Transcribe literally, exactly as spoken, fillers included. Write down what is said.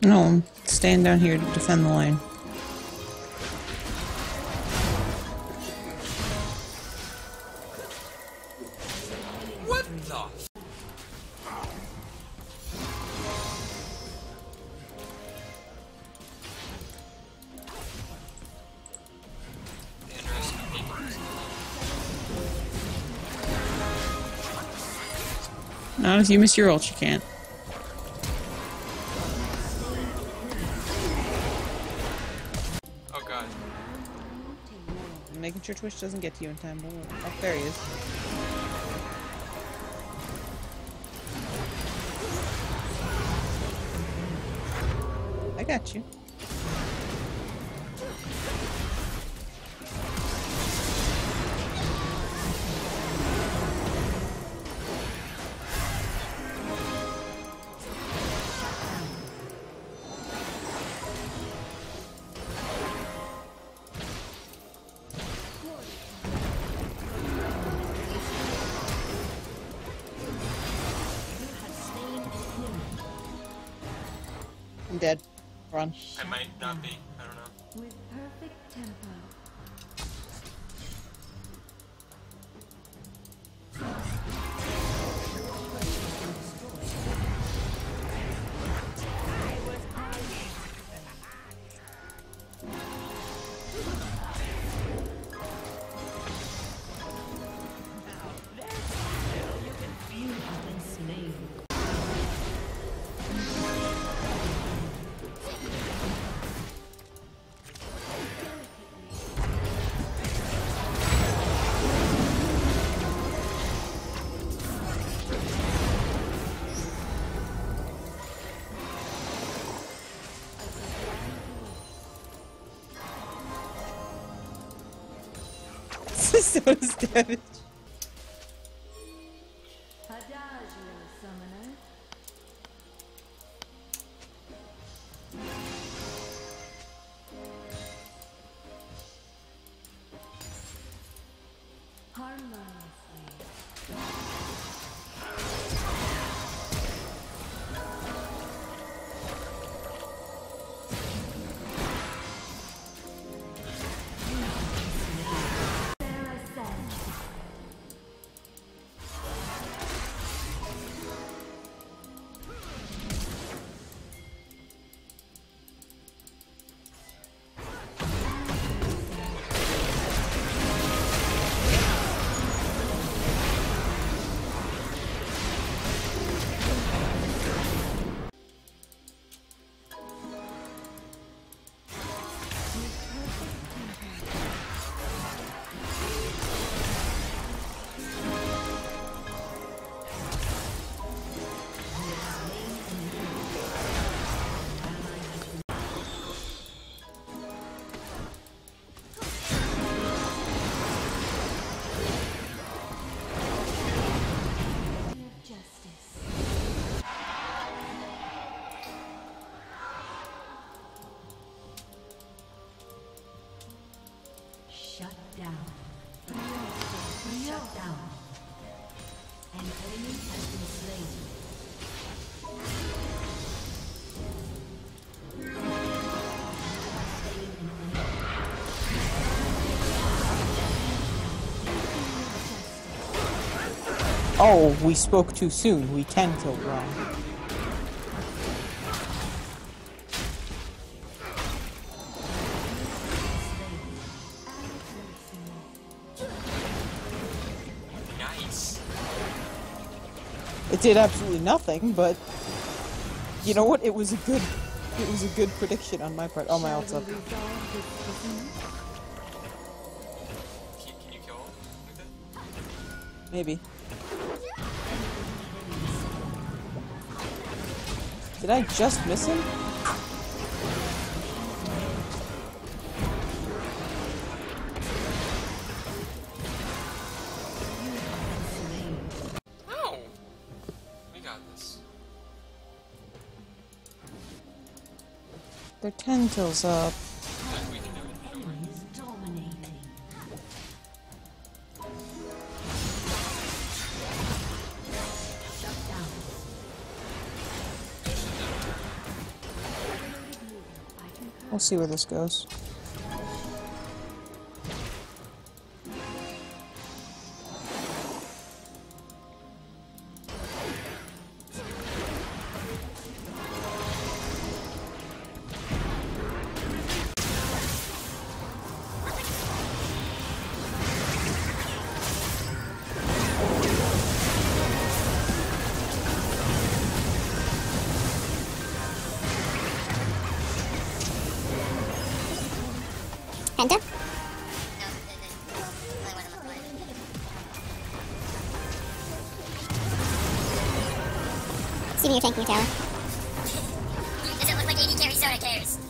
No, I'm staying down here to defend the lane. What the? Not if you miss your ult, you can't. Oh god. I'm making sure Twitch doesn't get to you in time. Oh, there he is. I got you. I'm dead. Run. I might not be. I don't know. With perfect tempo. So much damage. Adagio, summoner. Shut down. Shut down. An enemy has been slain. Oh, we spoke too soon. We can kill wrong. Nice. It did absolutely nothing, but you know what? It was a good, it was a good prediction on my part. Oh, my ult's up. Can, can you kill him with it? Maybe. Did I just miss him? Oh! We got this. They're ten kills up. We can do it. Don't worry. Enemies dominating. Shut down. We'll see where this goes. Penta? No, the, the only one on the line. Steven, you're tanking your tower. Does it look like A D carry Sona cares?